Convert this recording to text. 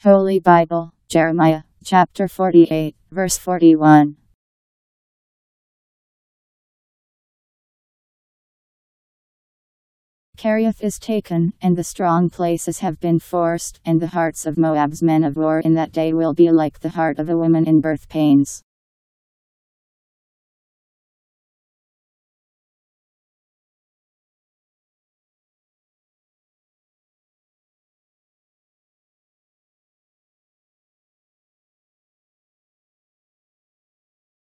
Holy Bible, Jeremiah, chapter 48, verse 41. Kerioth is taken, and the strong places have been forced, and the hearts of Moab's men of war in that day will be like the heart of a woman in birth pains.